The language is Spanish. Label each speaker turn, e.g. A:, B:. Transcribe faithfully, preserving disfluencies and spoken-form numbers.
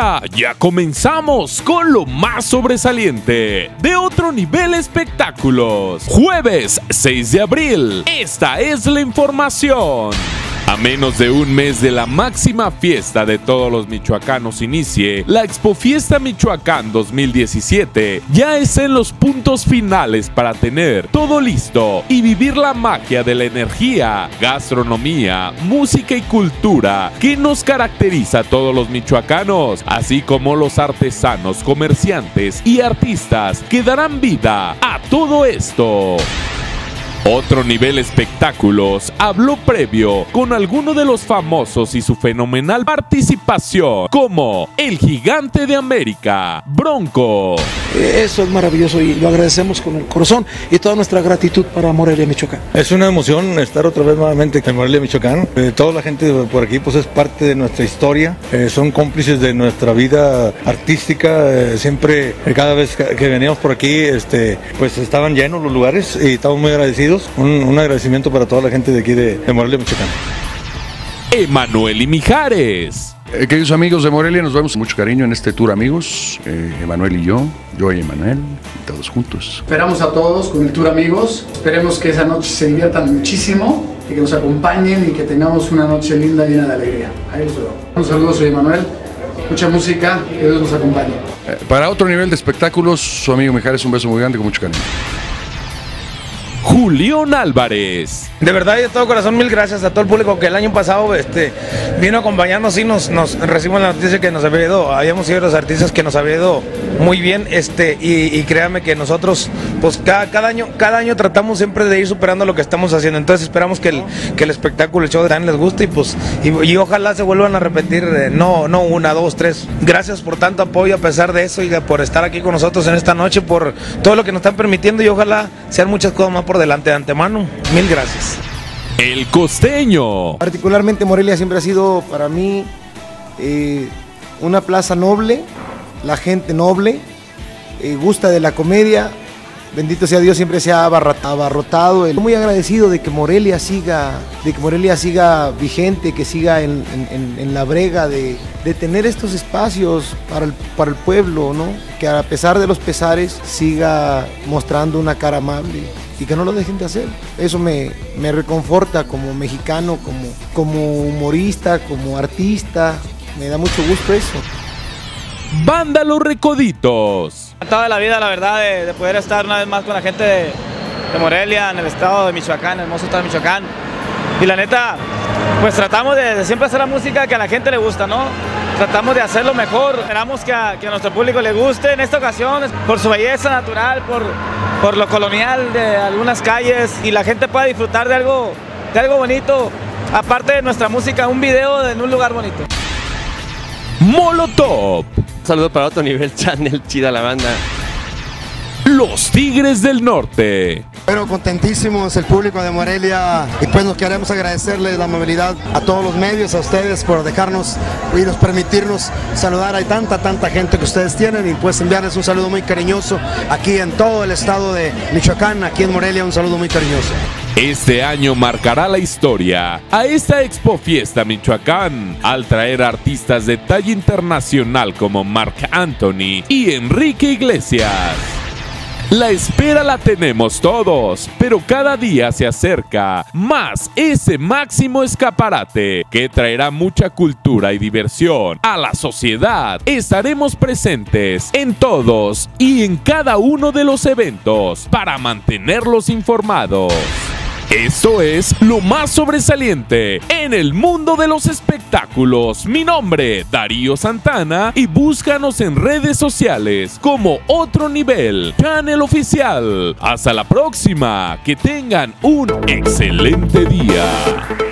A: ahora ya comenzamos con lo más sobresaliente de Otro Nivel Espectáculos. Jueves seis de abril, esta es la información. A menos de un mes de la máxima fiesta de todos los michoacanos inicie, la Expofiesta Michoacán dos mil diecisiete ya está en los puntos finales para tener todo listo y vivir la magia de la energía, gastronomía, música y cultura que nos caracteriza a todos los michoacanos, así como los artesanos, comerciantes y artistas que darán vida a todo esto. Otro Nivel Espectáculos habló previo con alguno de los famosos y su fenomenal participación, como el Gigante de América, Bronco.
B: Eso es maravilloso y lo agradecemos con el corazón y toda nuestra gratitud para Morelia, Michoacán.
C: Es una emoción estar otra vez nuevamente en Morelia, Michoacán. Eh, toda la gente por aquí pues es parte de nuestra historia, eh, son cómplices de nuestra vida artística. Eh, siempre, eh, cada vez que veníamos por aquí, este, pues estaban llenos los lugares y estamos muy agradecidos. Un, un agradecimiento para toda la gente de aquí de, de Morelia, Michoacán.
A: Emanuel y Mijares.
D: Eh, queridos amigos de Morelia, nos vemos con mucho cariño en este tour, amigos. Eh, Emanuel y yo, yo y Emanuel, y todos juntos.
E: Esperamos a todos con el tour, amigos. Esperemos que esa noche se diviertan muchísimo y que nos acompañen y que tengamos una noche linda, llena de alegría. Ahí los veo. Un saludo, soy Emanuel. Mucha música, que Dios nos acompañe.
D: Eh, para Otro Nivel de Espectáculos, su amigo Mijares, un beso muy grande con mucho cariño.
A: Julián Álvarez.
F: De verdad y de todo corazón, mil gracias a todo el público que el año pasado este, vino acompañándonos y nos, nos recibimos la noticia que nos había ido, habíamos sido los artistas que nos había ido muy bien, este, y, y créanme que nosotros pues cada, cada año cada año tratamos siempre de ir superando lo que estamos haciendo, entonces esperamos que el, que el espectáculo, el show de Dan les guste y pues y, y ojalá se vuelvan a repetir, eh, no, no una, dos, tres. Gracias por tanto apoyo a pesar de eso y por estar aquí con nosotros en esta noche, por todo lo que nos están permitiendo y ojalá sean muchas cosas más por delante. De antemano, mil gracias.
A: El Costeño.
G: Particularmente Morelia siempre ha sido para mí eh, una plaza noble, la gente noble, eh, gusta de la comedia, bendito sea Dios, siempre se ha abarrotado. Estoy muy agradecido de que Morelia siga, de que Morelia siga vigente, que siga en, en, en la brega de, de tener estos espacios para el, para el pueblo, ¿no? Que a pesar de los pesares siga mostrando una cara amable y que no lo dejen de hacer. Eso me, me reconforta como mexicano, como, como humorista, como artista. Me da mucho gusto eso.
A: Banda Los Recoditos.
H: Encantado de la vida, la verdad, de, de poder estar una vez más con la gente de, de Morelia, en el estado de Michoacán, el hermoso estado de Michoacán. Y la neta, pues tratamos de, de siempre hacer la música que a la gente le gusta, ¿no? Tratamos de hacerlo mejor, esperamos que a, que a nuestro público le guste en esta ocasión, por su belleza natural, por, por lo colonial de algunas calles y la gente pueda disfrutar de algo, de algo bonito, aparte de nuestra música, un video en un lugar bonito.
A: Molotov.
I: Un saludo para Otro Nivel Channel, chida la banda.
A: Los Tigres del Norte.
J: Pero contentísimos el público de Morelia y pues nos queremos agradecerles la movilidad a todos los medios, a ustedes por dejarnos y nos permitirnos saludar. Hay tanta, tanta gente que ustedes tienen y pues enviarles un saludo muy cariñoso aquí en todo el estado de Michoacán, aquí en Morelia, un saludo muy cariñoso.
A: Este año marcará la historia a esta Expofiesta Michoacán al traer artistas de talla internacional como Marc Anthony y Enrique Iglesias. La espera la tenemos todos, pero cada día se acerca más ese máximo escaparate que traerá mucha cultura y diversión a la sociedad. Estaremos presentes en todos y en cada uno de los eventos para mantenerlos informados. Esto es lo más sobresaliente en el mundo de los espectáculos. Mi nombre, Darío Santana, y búscanos en redes sociales como Otro Nivel Channel Oficial. Hasta la próxima, que tengan un excelente día.